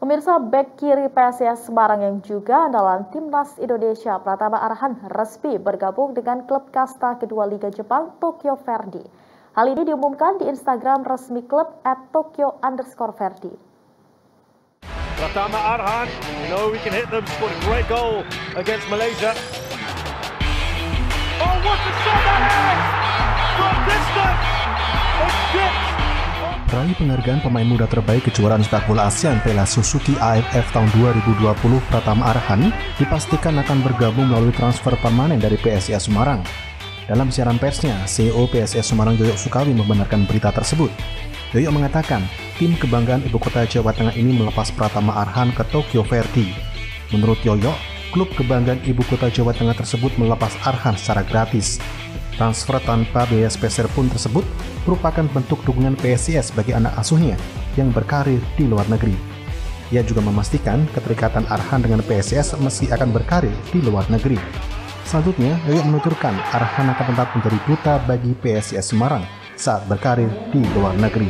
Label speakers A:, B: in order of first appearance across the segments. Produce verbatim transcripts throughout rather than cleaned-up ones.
A: Pemirsa, bek kiri P S I S Semarang yang juga andalan Timnas Indonesia Pratama Arhan resmi bergabung dengan klub kasta kedua Liga Jepang Tokyo Verdy. Hal ini diumumkan di Instagram resmi klub at Tokyo underscore Verdy.
B: Pratama Arhan, you know we can hit them, scored a great goal against Malaysia. Oh, what a shot that is! From distance! It's dipped!
C: Peraih penghargaan pemain muda terbaik kejuaraan sepak bola ASEAN Piala Suzuki A F F tahun dua ribu dua puluh Pratama Arhan dipastikan akan bergabung melalui transfer permanen dari P S I S Semarang. Dalam siaran persnya, C E O P S I S Semarang Yoyo Sukawi membenarkan berita tersebut. Yoyo mengatakan, tim kebanggaan ibu kota Jawa Tengah ini melepas Pratama Arhan ke Tokyo Verdy. Menurut Yoyo, klub kebanggaan ibu kota Jawa Tengah tersebut melepas Arhan secara gratis. Transfer tanpa biaya spesial pun tersebut merupakan bentuk dukungan P S I S bagi anak asuhnya yang berkarir di luar negeri. Ia juga memastikan keterikatan Arhan dengan P S I S meski akan berkarir di luar negeri. Selanjutnya, Yoyo menuturkan Arhan akan tetap menjadi duta bagi P S I S Semarang saat berkarir di luar negeri.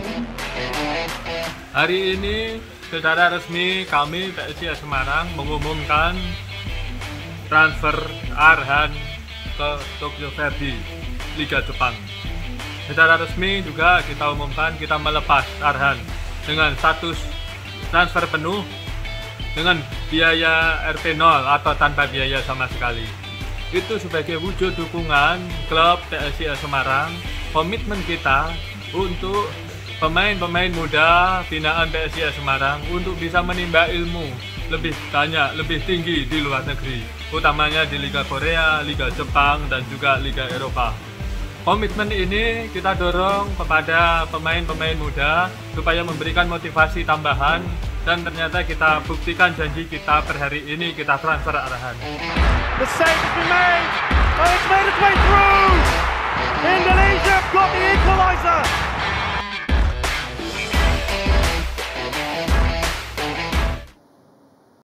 D: Hari ini secara resmi kami P S I S Semarang mengumumkan transfer Arhan ke Tokyo Verdy Liga Jepang. Secara resmi juga kita umumkan kita melepas Arhan dengan status transfer penuh dengan biaya R P nol atau tanpa biaya sama sekali. Itu sebagai wujud dukungan klub P S I S Semarang, komitmen kita untuk pemain-pemain muda binaan P S I S Semarang untuk bisa menimba ilmu lebih banyak, lebih tinggi di luar negeri, utamanya di Liga Korea, Liga Jepang, dan juga Liga Eropa. Komitmen ini kita dorong kepada pemain-pemain muda supaya memberikan motivasi tambahan, dan ternyata kita buktikan janji kita per hari ini kita transfer Arhan.
B: The save has been made! Oh, it's made its way through!